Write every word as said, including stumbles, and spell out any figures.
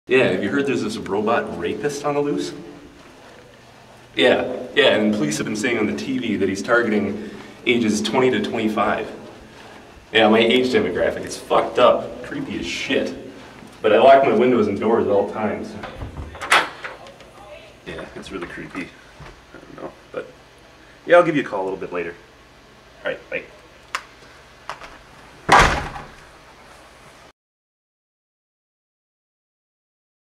Yeah, have you heard there's this robot rapist on the loose? Yeah, yeah, and police have been saying on the T V that he's targeting ages twenty to twenty-five. Yeah, my age demographic, it's fucked up. Creepy as shit. But I lock my windows and doors at all times. Yeah, it's really creepy. I don't know, but yeah, I'll give you a call a little bit later. Alright, bye.